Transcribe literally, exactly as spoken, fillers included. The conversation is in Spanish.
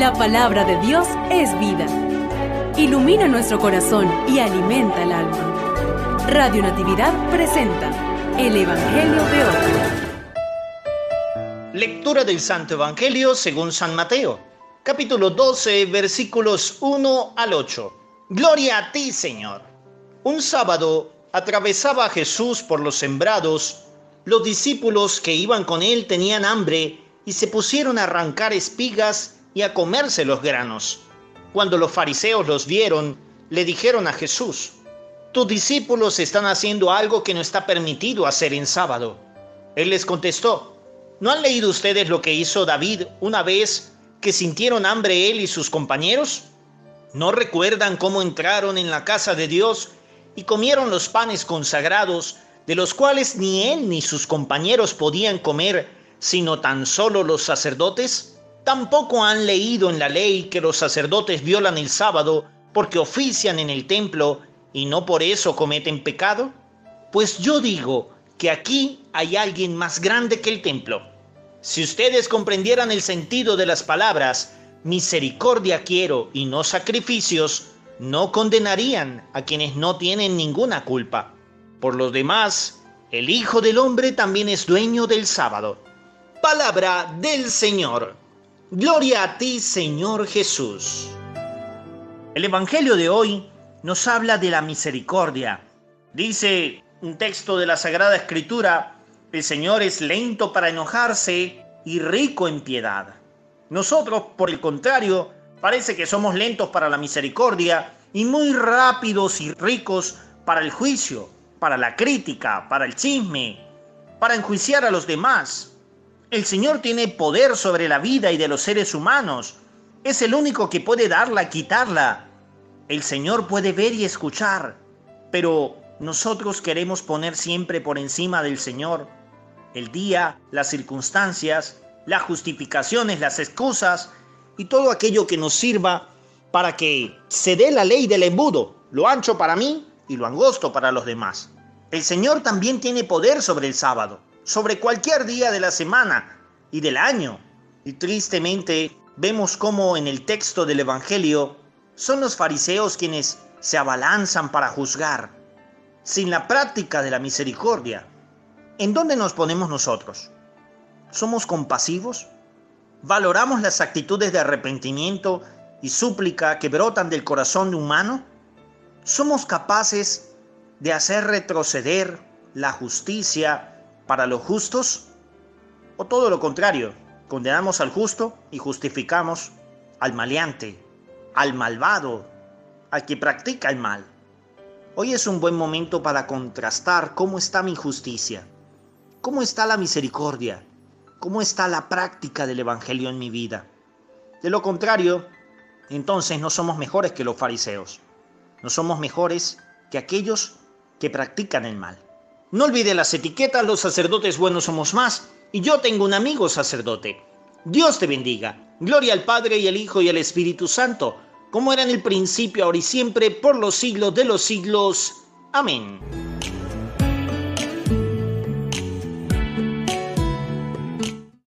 La palabra de Dios es vida. Ilumina nuestro corazón y alimenta el alma. Radio Natividad presenta el Evangelio de hoy. Lectura del Santo Evangelio según San Mateo, capítulo doce, versículos uno al ocho. Gloria a ti, Señor. Un sábado atravesaba a Jesús por los sembrados. Los discípulos que iban con él tenían hambre y se pusieron a arrancar espigas y a comerse los granos. Cuando los fariseos los vieron, le dijeron a Jesús: «Tus discípulos están haciendo algo que no está permitido hacer en sábado». Él les contestó: ¿No han leído ustedes lo que hizo David una vez que sintieron hambre él y sus compañeros? ¿No recuerdan cómo entraron en la casa de Dios y comieron los panes consagrados, de los cuales ni él ni sus compañeros podían comer, sino tan solo los sacerdotes? ¿Tampoco han leído en la ley que los sacerdotes violan el sábado porque ofician en el templo y no por eso cometen pecado? Pues yo digo que aquí hay alguien más grande que el templo. Si ustedes comprendieran el sentido de las palabras misericordia quiero y no sacrificios, no condenarían a quienes no tienen ninguna culpa. Por lo demás, el Hijo del Hombre también es dueño del sábado. Palabra del Señor. Gloria a ti, Señor Jesús. El Evangelio de hoy nos habla de la misericordia. Dice un texto de la Sagrada Escritura: el Señor es lento para enojarse y rico en piedad. Nosotros, por el contrario, parece que somos lentos para la misericordia y muy rápidos y ricos para el juicio, para la crítica, para el chisme, para enjuiciar a los demás. El Señor tiene poder sobre la vida y de los seres humanos. Es el único que puede darla, quitarla. El Señor puede ver y escuchar, pero nosotros queremos poner siempre por encima del Señor el día, las circunstancias, las justificaciones, las excusas y todo aquello que nos sirva para que se dé la ley del embudo, lo ancho para mí y lo angosto para los demás. El Señor también tiene poder sobre el sábado, sobre cualquier día de la semana y del año. Y tristemente vemos cómo en el texto del Evangelio son los fariseos quienes se abalanzan para juzgar, sin la práctica de la misericordia. ¿En dónde nos ponemos nosotros? ¿Somos compasivos? ¿Valoramos las actitudes de arrepentimiento y súplica que brotan del corazón humano? ¿Somos capaces de hacer retroceder la justicia para los justos? ¿O todo lo contrario, condenamos al justo y justificamos al maleante, al malvado, al que practica el mal? Hoy es un buen momento para contrastar cómo está mi justicia, cómo está la misericordia, cómo está la práctica del Evangelio en mi vida. De lo contrario, entonces no somos mejores que los fariseos, no somos mejores que aquellos que practican el mal. No olvide las etiquetas: los sacerdotes buenos somos más, y yo tengo un amigo sacerdote. Dios te bendiga. Gloria al Padre y al Hijo y al Espíritu Santo, como era en el principio, ahora y siempre, por los siglos de los siglos. Amén.